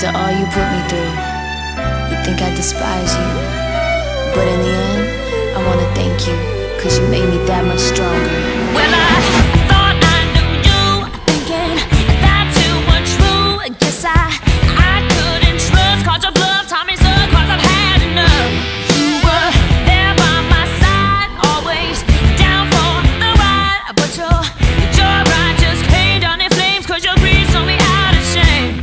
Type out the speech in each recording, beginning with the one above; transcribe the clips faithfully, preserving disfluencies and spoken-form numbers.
After all you put me through, you think I despise you, but in the end, I wanna thank you, cause you made me that much stronger. Well, I thought I knew you, thinking that you were true. I guess I, I couldn't trust, called your bluff, taught me so, cause I've had enough. You were there by my side, always down for the ride, but your, your ride just came down in flames, cause your greed sold me out of shame.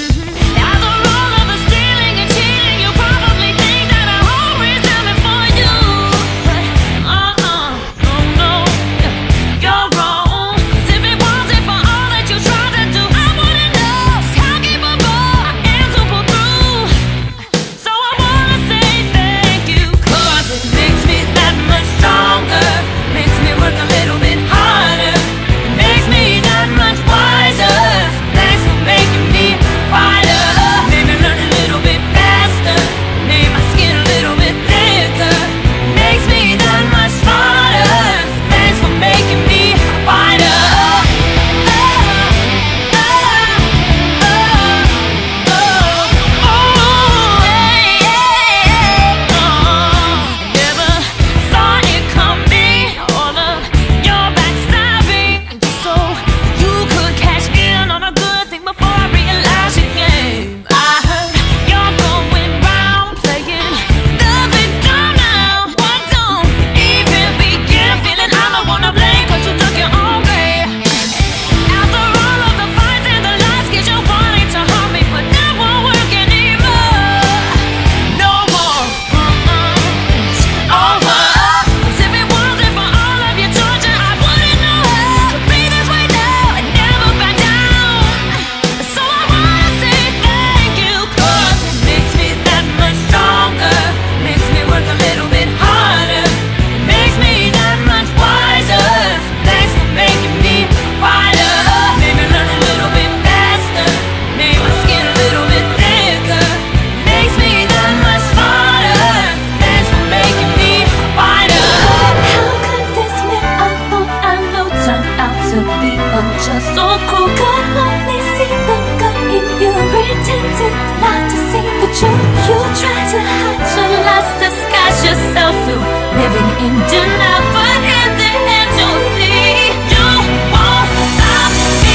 Just so cool, could only see the good in you. Pretended not to see the truth. You tried to hide your lost, disguise yourself through living in denial, but in the end you'll see you won't stop me.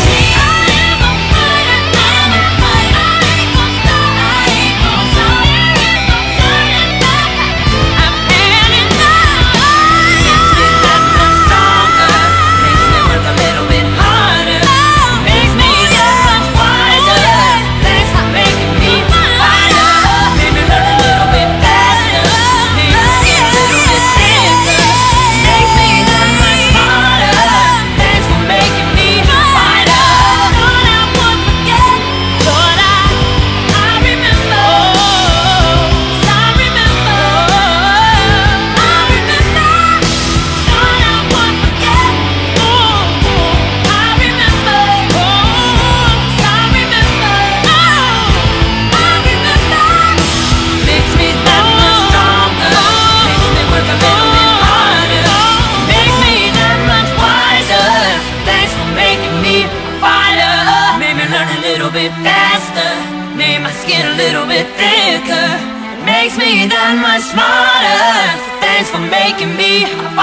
I am a fighter, I'm a fighter. I ain't gon' stop, I ain't gon' stop. There is no turning back. I'm heading out. Makes me that much stronger. Makes me work a little bit. Bit faster, made my skin a little bit thicker. It makes me that much smarter. So thanks for making me